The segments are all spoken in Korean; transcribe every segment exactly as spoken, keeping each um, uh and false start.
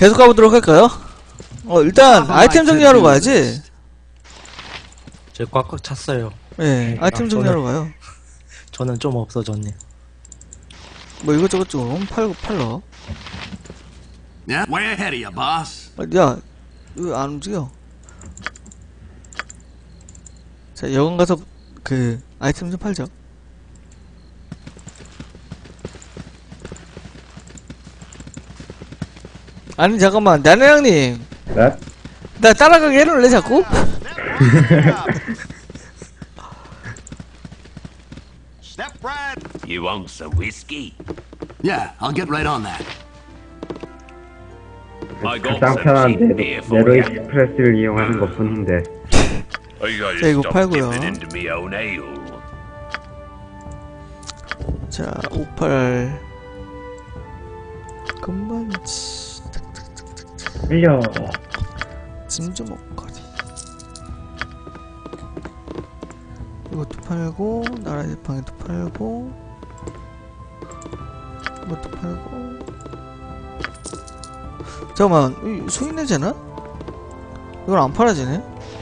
계속 가보도록 할까요? 어 일단 아이템 정리하러 가야지. 제 꽉꽉 찼어요. 예, 아이템 아, 정리하러 저는- 가요. 저는 좀 없어졌네. 뭐 이것저것 좀 팔고 팔러. Yeah, way ahead of you, boss. 아, 야, 이거 안 움직여. 자, 여관 가서 그 아이템 좀 팔죠. 아니 잠깐만, 나나양님. 네? 나 따라가게 해놓을래 자꾸? Step right. You want some whiskey? Yeah, I'll get right on that. I got 가장 some 편한 cheap 네로, beer for 네로 you. 익스프레스를 이용하는 것 뿐인데. I gotta 자, 이거 stop 팔고요. dipping into me own ale. 자, 오팔 금반지 흘려. 짐좀 먹거리. 이것도 팔고, 나라의 방에도 팔고, 이것도 팔고. 잠깐만, 이 소인내잖아? 이건 안 팔아지네?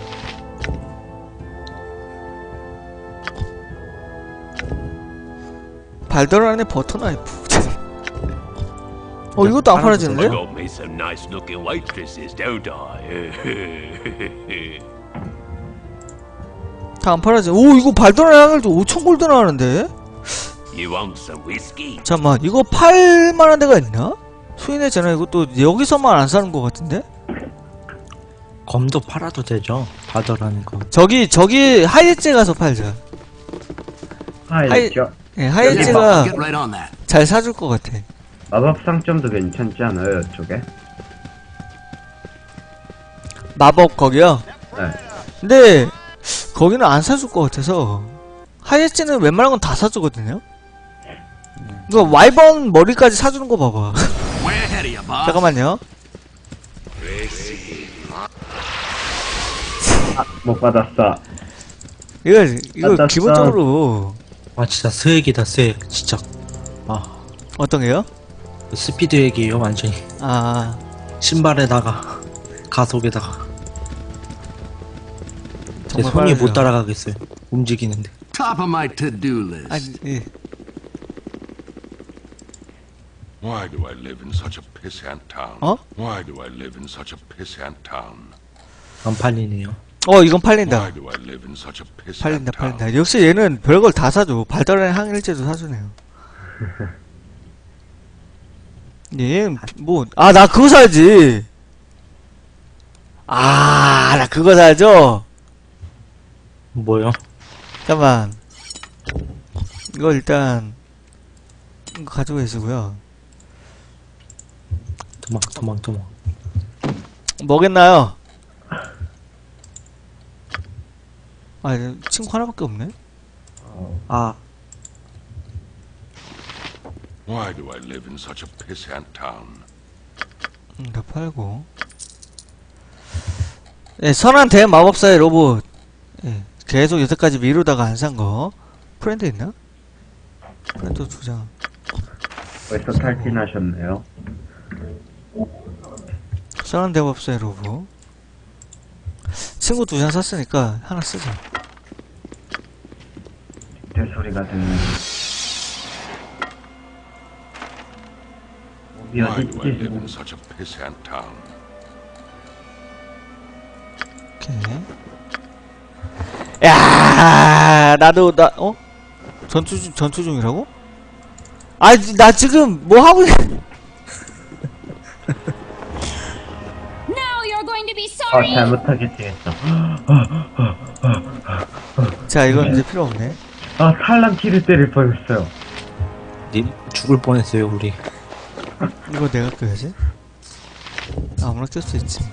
발달 안에 버터 나이프. 어, 이것도 안 I 팔아지는데? got me some nice looking waitresses, don't I? 다 안 팔아지. 오, 이거 발달 향을 오천 골드 나가는데? You want some whiskey? 잠깐만, 이거 팔만한 데가 있나? 수인해잖아. 이것도 여기서만 안 사는 것 같은데? 검도 팔아도 되죠. 바더라는 거. 저기, 저기, 하이엣제 가서 팔자. 아, 있죠. 예, Yeah, I'll 하이엣제가 get right on that. 잘 사줄 것 같아. 마법 상점도 괜찮지 않아요, 이쪽에? 마법 거기요? 네. 근데, 거기는 안 사줄 것 같아서. 하이엣제는 웬만한 건 다 사주거든요? 이거 와이번 머리까지 사주는 거 봐봐. Way ahead of you, boss. 잠깐만요. 못 받았어. 이거, 이거 받았어. 기본적으로, 아 진짜 스웩이다 스웩. 진짜. 아 어떤 게요? 스피드 핵이에요 완전히. 아, 신발에다가 가속에다가. 제 정말 손이 빠르죠. 못 따라가겠어요. 움직이는데. Top of my to-do list. 아니, 예. Why do I live in such a pissant town? 어? Why do I live in such a pissant town? 안 팔리네요. 어, 이건 팔린다. Why do I live in such a pissant 팔린다, town? 팔린다. 역시 얘는 별걸 다 사줘. 발달한 항일제도 사주네요. 얘는 뭐, 아, 나 그거 사야지. 아, 나 그거 사야죠. 뭐요? 잠깐만. 이거 일단, 이거 가지고 계시고요. 도망 도망 도망. 뭐겠나요? 아, 친구 하나밖에 없네? 아 Why do I live in such a pissant town? 음, 다 팔고. 예, 선한 대마법사의 로봇. 예, 계속 여태까지 미루다가 안 산 거. 프렌드 있나? 프렌드 두 장. 벌써 탈진하셨네요. 선한 대마법사의 로봇. 친구 두 장 샀으니까 하나 쓰자. 제 소리가 듣는. 몸이 Why do I live in 어딨지? such a pissant town? 오케이. 야, 나도 나 어? 전투 중 전투 중이라고? 아, 나 지금 뭐 하고 있... Now you're going to be 아, sorry. 잘못하게 되겠어. 자, 이건 이제 필요 없네. 아, 탈란 키를 때릴 뻔했어요. 님 죽을 뻔했어요 우리. 이거 내가 껴야지. 아무나 낄 수 있지.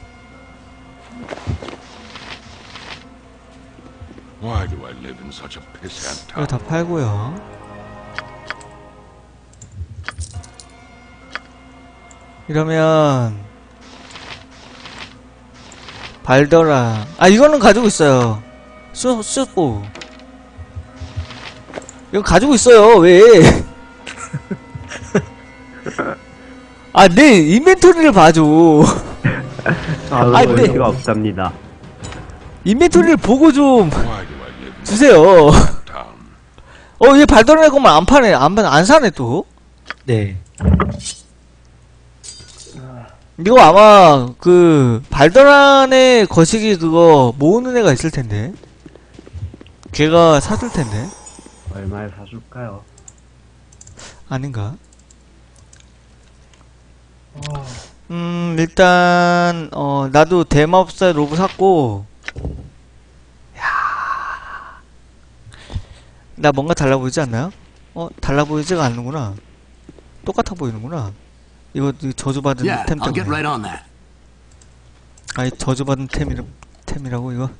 Why do I live in such a pissant 이거 town? 다 팔고요. 이러면 발더라. 아, 이거는 가지고 있어요. 수, 수보. 이거 가지고 있어요. 왜? 아, 내 인벤토리를 봐줘. 아, 아니, 볼 네. 수가 없답니다. 인벤토리를 보고 좀 Why do I live in 주세요. town? 어, 얘 발달한 것만 안 파네. 안, 파- 안 사네, 또. 네. 이거 아마, 그, 발달한의 거시기 그거 모으는 애가 있을 텐데. 걔가 사줄 텐데. 얼마에 사줄까요? 아닌가? 음, 일단, 어, 나도 대마법사 로브 샀고, 야, 나 뭔가 달라 보이지 않나요? 어, 달라 보이지가 않는구나. 똑같아 보이는구나. 이거, 이거 저주받은 Yeah, 템 I'll get 때문에. right on that. 아니, 저주받은 템이라, 템이라고, 이거.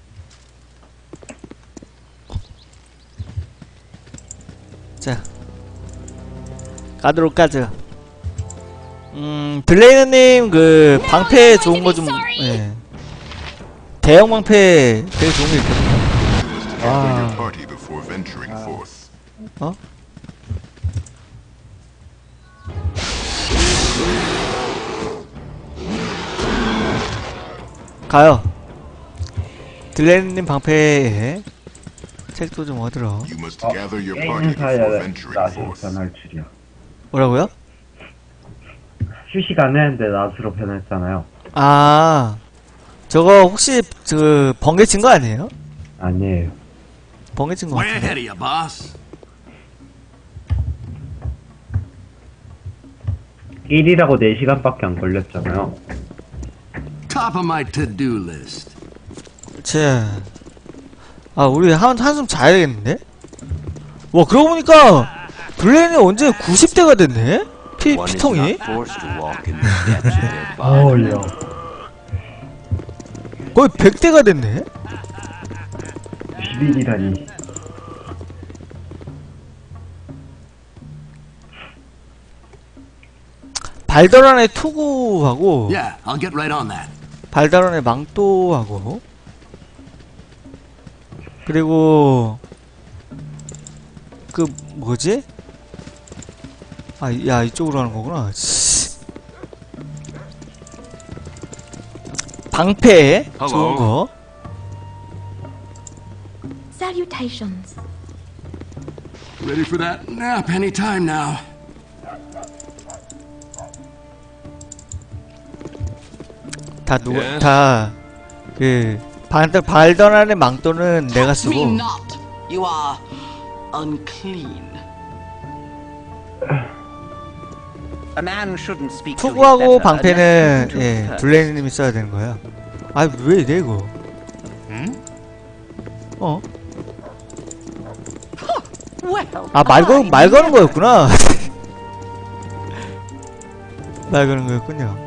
자, 가도록 가죠. 음, 블레이너님, 그, 방패 좋은 거 좀, 예. 대형 방패 되게 좋은 게 있거든요. Gather your party before venturing forth. 어? 가요. 블레이너님 방패에 책도 좀 얻으러. You must 어, gather your party 게임 before 사야 venturing 낫으로 forth. 변할 줄이야. 뭐라고요? 휴식 안 했는데 낫으로 변했잖아요. 아, 저거 혹시, 그, 번개 친 거 아니에요? 아니에요. 번개 친 거 Way 같은데. ahead of you, boss. 일이라고 네 시간밖에 안 걸렸잖아요. Top of my to-do list. 제, 아, 우리 한, 한숨 자야겠는데? 와, 그러고 보니까, 블레인이 언제 구십 대가 됐네? 피, One is 피통이? not forced to walk in the steps of their body. 어울려. 거의 백 대가 됐네? 십 일이라니. 발달한의 투구하고, Yeah, I'll get right on that. 발달한의 망토하고, 그리고, 그, 뭐지? 아, 야, 이쪽으로 하는 거구나. 씨. 방패, 좋은 거. Salutations. Ready for that nap any time now. 다 누가, 다, 그, 발달, 발달한의 망토는 내가 쓰고, Me not. You are unclean. A man shouldn't speak to his 투구하고 better 방패는, unless he 예, first. 블레이님이 써야 되는 거야. 아, 왜 이래, 이거? 어? Well, 아, 말, 걸, I 말 거는 거였구나. 말 거는 거였군요.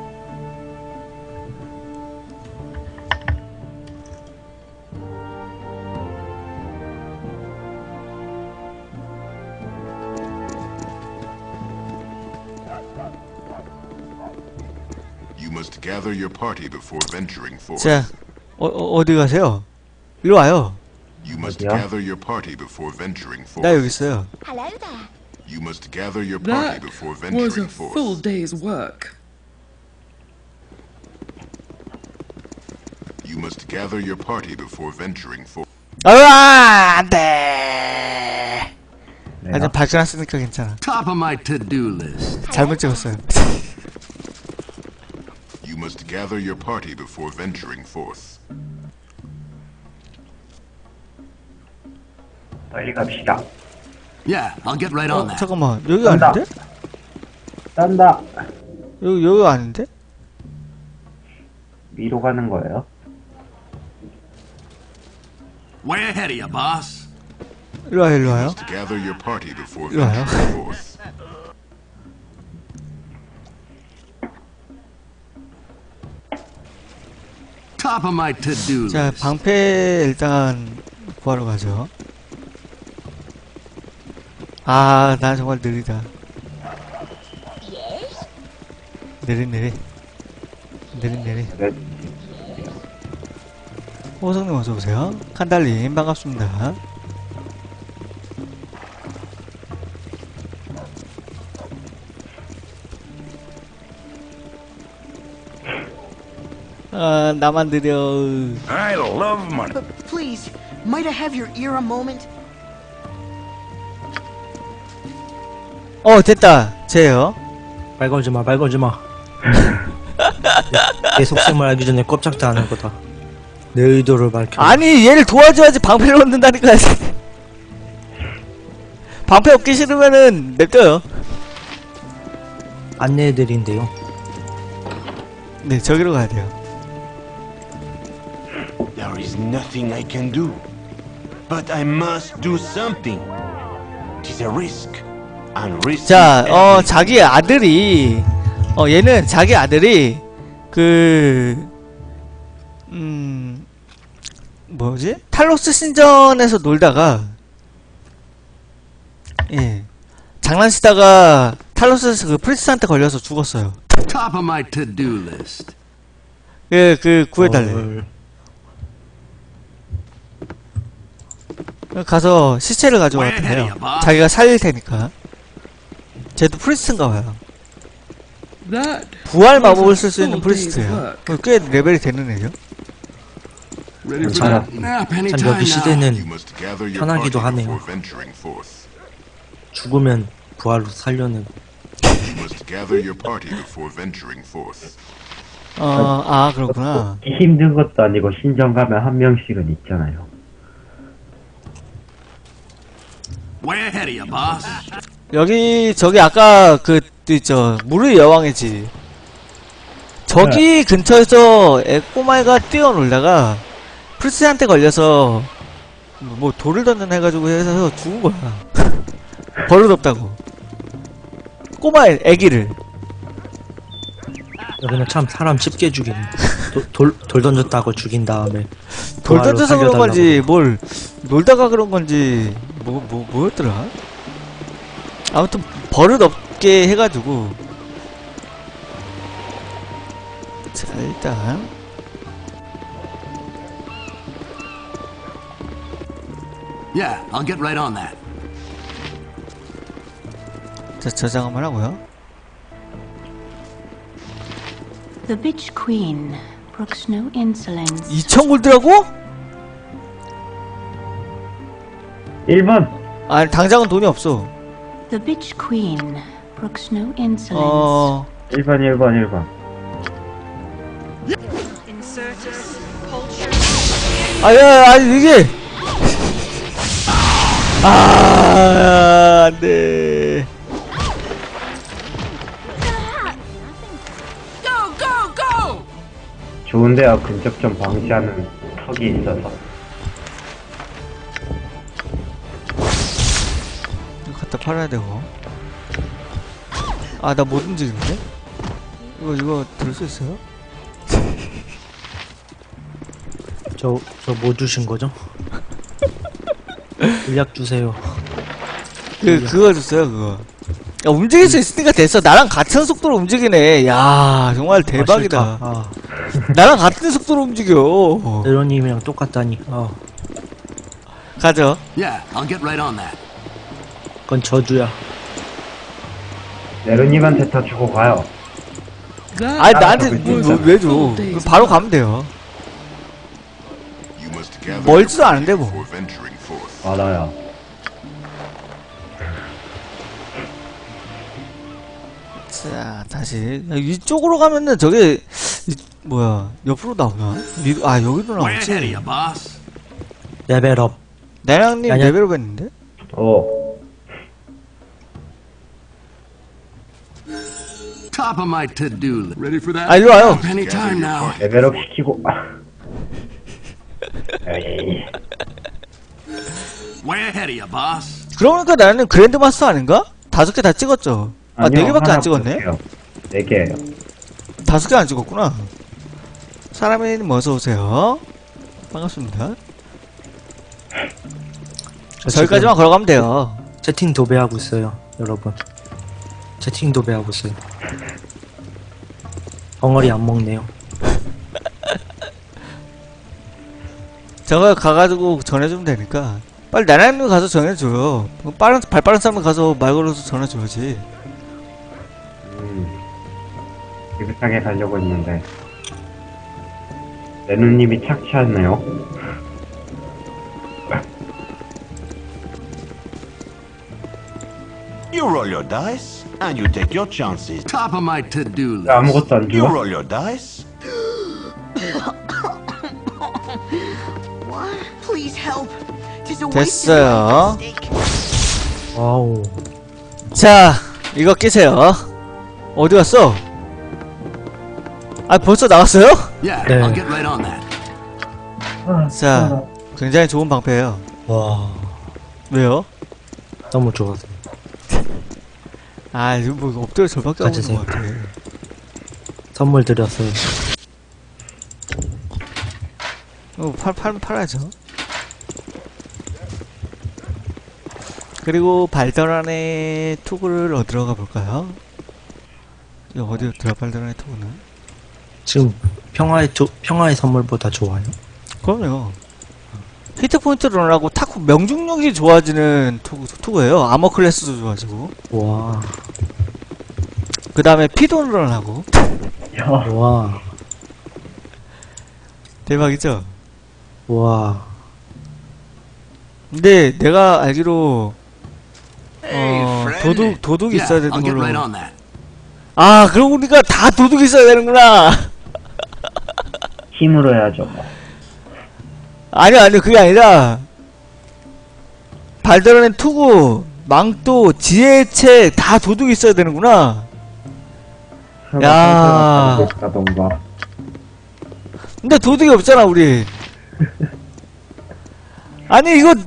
You must gather your party before venturing forth. 자, 어, 어, 어디 가세요? 이리 와요. You must 어디야? gather your party before venturing 나 forth. 여기 있어요. Hello there. You must gather your party That before was a venturing full forth. day's work. You must gather your party before venturing forth. 아, 안 돼. 아, 내가 좀 발전했으니까 괜찮아. Top of my to-do list. 잘못 찍었어요. You must gather your party before venturing forth. 빨리 갑시다. Yeah, I'll get right 어, on that. 잠깐만. 여기 간다. 아닌데? 딴다. 여기, 여기 아닌데? 위로 가는 거예요? Way ahead of you, boss. 이리 와요, 이리 와요. To gather your party before 이리 와요. venturing forth. Top of my to-do 자, list. 방패 일단 구하러 가죠. 아, 난 정말 느리다. 느리, 느리. 느리, 느리. 네. 호성님 어서오세요. 칸달님, 반갑습니다. 아, 나만 느려. I love money. But please, might I have your ear a moment? 어, 됐다. 쟤요. 말 걸지 마, 말 걸지 마. 내 속셈을 알기 전에 꼼짝도 안 할 거다. 내 의도를 밝혀. 아니, 얘를 도와줘야지 방패를 얻는다니까. 방패 얻기 싫으면은 냅둬요. 안내해드린대요. 네, 저기로 가야 돼요. There is nothing I can do. But I must do something. It is a risk. And risk 자, is 어, everything. 자기 아들이, 어, 얘는 자기 아들이, 그, 음, 뭐지? 탈로스 신전에서 놀다가, 예, 장난치다가 탈로스에서 그 프리스한테 걸려서 죽었어요. Top of my to-do list. 예, 그, 구해달래. 헐. 가서 시체를 가져왔다 해요. 자기가 살릴 테니까. 쟤도 프리스트인가 봐요. 부활 마법을 쓸 수 있는 프리스트예요. 꽤 레벨이 되는 애죠. Ready for 괜찮아. that nap 참 anytime 여기 now. 시대는 You must gather your 편하기도 party 하네요. before venturing forth. 죽으면 부활로 살려는. You must gather your party before venturing forth. 어, 아, 그렇구나. 힘든 것도 아니고 신전 가면 한 명씩은 있잖아요. Way ahead of you, boss. 여기, 저기 아까 그, 있죠. 물의 여왕의 집. 저기 근처에서 애 꼬마애가 뛰어놀다가 프리스한테 걸려서 뭐 돌을 던전 해가지고 해서 죽은 거야. 버릇없다고. 꼬마애, 애기를. 여기는 참 사람 쉽게 죽이네. 도, 돌, 돌 던졌다고 죽인 다음에 돌 부활로 던져서 그런 살려달라고. 건지, 뭘, 놀다가 그런 건지, 뭐, 뭐, 뭐였더라? 아무튼, 버릇없게 해가지고. 자, 일단. Yeah, I'll get right on that. 자, 저장 한번 하고요. The bitch queen brooks no insolence. 이천 골드라고? 일 번! 아니, 당장은 돈이 없어. The bitch queen brooks no insolence. 어, 일 번, 일 번, 일 번. 아, 야, 아니, 이게. 아, 안 돼. 좋은데요, 근접점 방지하는 턱이 있어서. 이거 갖다 팔아야 되고. 아, 나 못 움직이는데? 이거, 이거 들 수 있어요? 저, 저 뭐 주신 거죠? 물약 주세요. 그, 그거 줬어요, 그거. 야, 움직일 수 있으니까 됐어. 나랑 같은 속도로 움직이네. 야, 정말 대박이다. 아, 아, 나랑 같은 속도로 움직여. 네로님이랑 똑같다니. 아, 가죠. Yeah, I'll get right on that. 그건 저주야. 네로님한테 더 주고 가요. 아니, 나한테 뭐, 뭐, 왜 줘? 그럼 바로 가면 돼요. You must gather 멀지도 your 않은데, party 뭐. before venturing forth. 알아요. 자, 다시. 야, 이쪽으로 가면은 저게, 이, 뭐야, 옆으로 나오나? 이, 아, 여기도 Way ahead of 나오지? you, boss. 레벨업. 나양님 아니야. 레벨업 했는데? 어, Top of my to-do list. Ready for that? 아, 일로 와요. Nap anytime now. 레벨업 시키고. 에이, Way ahead of you, boss. 그러니까 나는 그랜드 마스터 아닌가? 다섯 개 다 찍었죠? 아, 네 아니요, 개밖에 안 하나 찍었네? 부족해요. 네 개예요. 다섯 개 안 찍었구나. 사람이님 어서오세요. 반갑습니다. 저 저기까지만 걸어가면 돼요. 지금 채팅 도배하고 있어요, 여러분. 채팅 도배하고 있어요. 덩어리 안 먹네요. 저거 가가지고 전해주면 되니까. 빨리 나나님 가서 전해줘요. 빠른, 발 빠른 사람 가서 말 걸어서 전해줘야지. 음, 비슷하게 가려고 했는데. 레누님이 착취하네요. You roll your dice, and you take your chances. Top of my to-do list. 아무것도 안 You 주나? roll your dice. What? Please help. Tis a waste of 됐어요. my mistake. 와우. 자, 이거 끼세요. 어디 갔어? 아, 벌써 나갔어요? Yeah, 네. I'll get right on that. 자, 굉장히 좋은 방패예요. 와. 왜요? 너무 좋았어요. 아, 이거 뭐 엎드려 절밖에 안 가지세요. 오는 것 같아. 선물 드렸어요. 어, 팔, 팔, 팔아야죠. 그리고 발달안의 투구를 얻으러 가볼까요? 이거 어디로 들어, 발달안의 투구는? 지금 평화의 조, 평화의 선물보다 좋아요? 그럼요. 히트포인트를 런하고 타쿠 명중력이 좋아지는 투구, 투구예요. 아머 클래스도 좋아지고. 와. 그 다음에 피돈 런하고. 와. 대박이죠? 와. 근데 내가 알기로 어, 도둑, 도둑 Yeah, 있어야 되는 I'll get 걸로. right on that. 아, 그러고 보니까 다 도둑 있어야 되는구나. 힘으로 해야죠. 아니요, 아니요, 그게 아니라 발달하는 투구, 망토, 지혜책 다 도둑 있어야 되는구나. 야. 가던가. 근데 도둑이 없잖아, 우리. 아니, 이거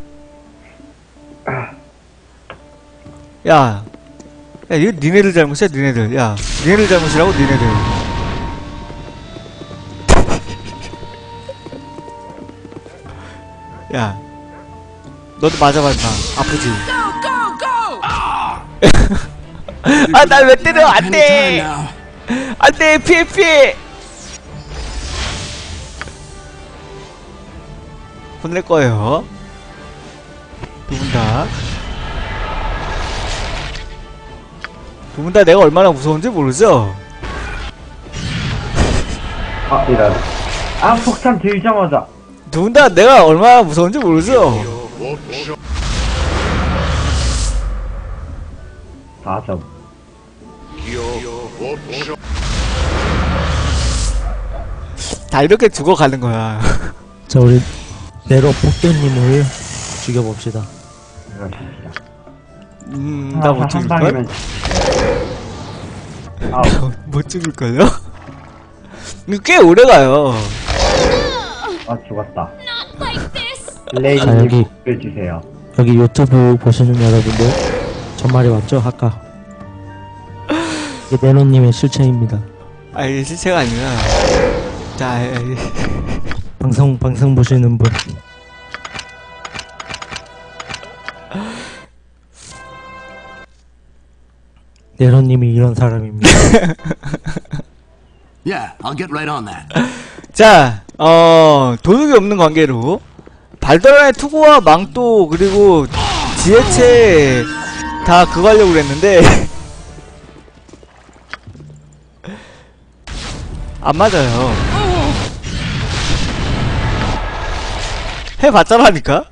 야, 야, 이거 니네들 잘못이야, 니네들. 야, 니네들 잘못이라고, 니네들. 야, 너도 맞아봐, 임마. 아프지? 아, 날 왜 때려? 안 Anytime 돼! now. 안 돼! 피해, 피해! 혼낼 거예요. 두 분 다. 두 분 다 내가 얼마나 무서운지 모르죠? 아, 이런. 아, 폭탄 들자마자. 두 분 다 내가 얼마나 무서운지 모르죠? 사 점. 다 이렇게 죽어가는 거야. 자, 우리 네로 폭대님을 죽여봅시다. 그러십시다. 음, 나 못 한 죽일걸? 방이면. 아우, 못 죽일걸요? 이거 꽤 오래가요. 아, 죽었다. 자, 레이님 여기. 해주세요. 여기 유튜브 보시는 여러분들, 전 말이 맞죠? 아까. 이게 네로님의 실체입니다. 아, 이게 실체가 아니라. 자, 아, 이- 방송, 방송 보시는 분. 네로님이 이런 사람입니다. Yeah, I'll get right on that. 자, 어, 도둑이 없는 관계로 발달한의 투구와 망토 그리고 지혜체 다 그거 하려고 그랬는데 안 맞아요. 해봤자라니까?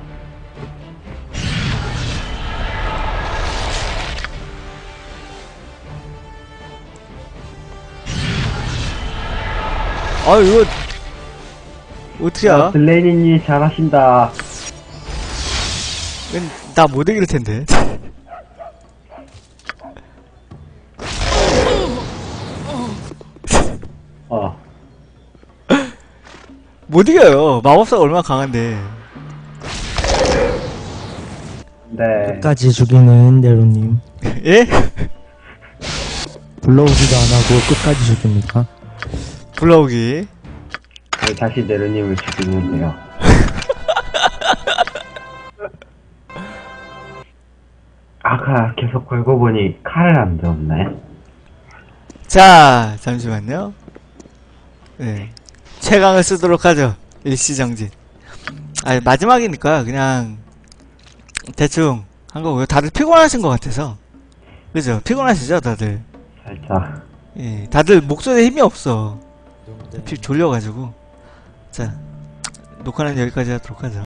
아, 이거 어떻게야? 블레이님 잘하신다. 나 못 이길 텐데. 어. 못 이겨요. 마법사가 얼마나 강한데. 네. 끝까지 죽이는 네로님. 예? 불러오지도 안 하고 끝까지 죽입니까? 불러오기. 네, 다시 네르님을 죽이는데요. 아까 계속 걸고 보니 칼을 안 들었네. 자, 잠시만요. 네. 최강을 쓰도록 하죠. 일시정지. 아니, 마지막이니까 그냥 대충 한 거고요. 다들 피곤하신 것 같아서. 그죠? 피곤하시죠, 다들? 살짝. 예, 다들 목소리에 힘이 없어. 피 졸려가지고. 자, 녹화는 여기까지 하도록 하죠.